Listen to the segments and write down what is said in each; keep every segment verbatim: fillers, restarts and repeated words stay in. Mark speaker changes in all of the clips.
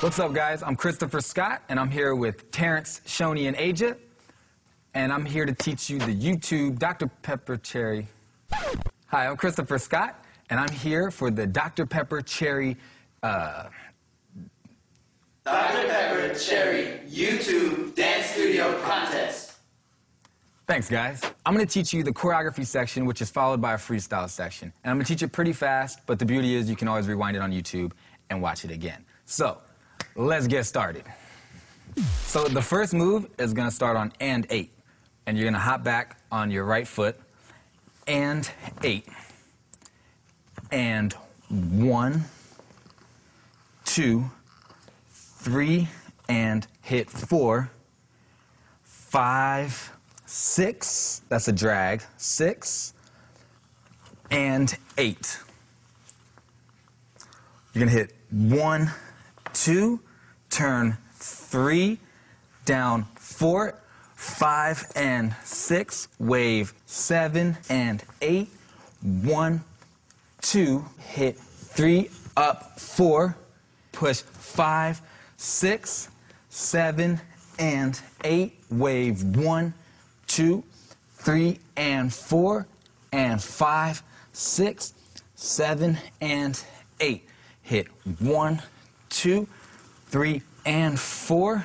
Speaker 1: What's up, guys? I'm Christopher Scott, and I'm here with Terrence, Shoni, and Aja, and I'm here to teach you the YouTube Doctor Pepper Cherry. Hi, I'm Christopher Scott, and I'm here for the Doctor Pepper Cherry, uh...
Speaker 2: Doctor Pepper Cherry YouTube Dance Studio Contest.
Speaker 1: Thanks, guys. I'm going to teach you the choreography section, which is followed by a freestyle section. And I'm going to teach it pretty fast, but the beauty is you can always rewind it on YouTube and watch it again. So, let's get started. So the first move is going to start on and eight. And you're going to hop back on your right foot, and eight. And one, two, three, and hit four, five, six, that's a drag, six, and eight. You're gonna hit one, two, turn three, down four, five, and six, wave seven and eight, one, two, hit three, up four, push five, six, seven, and eight, wave one, two, three, and four, and five, six, seven, and eight. Hit one, two, three, and four,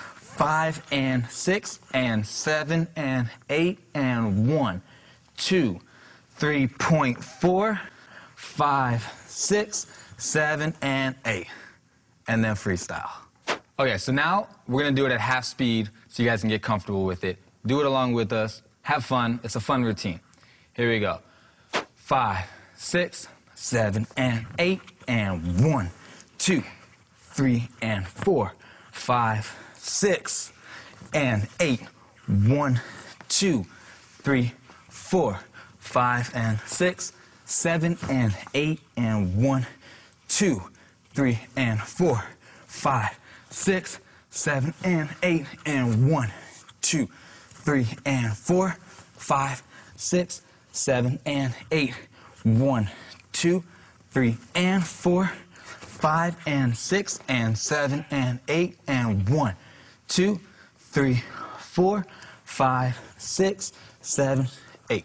Speaker 1: five, and six, and seven, and eight, and one, two, three point four, five, six, seven, and eight. And then freestyle. Okay, so now we're gonna do it at half speed so you guys can get comfortable with it. Do it along with us. Have fun. It's a fun routine. Here we go. Five, six, seven, and eight, and one, two, three, and four, five, six, and eight, one, two, three, four, five, and six, seven, and eight, and one, two, three, and four, five, six, seven, and eight, and one, two, three, and four, five, six, seven, and eight, one, two, three, and four, five, and six, and seven, and eight, and one, two, three, four, five, six, seven, eight.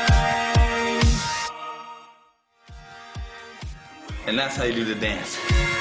Speaker 2: And that's how you do the dance.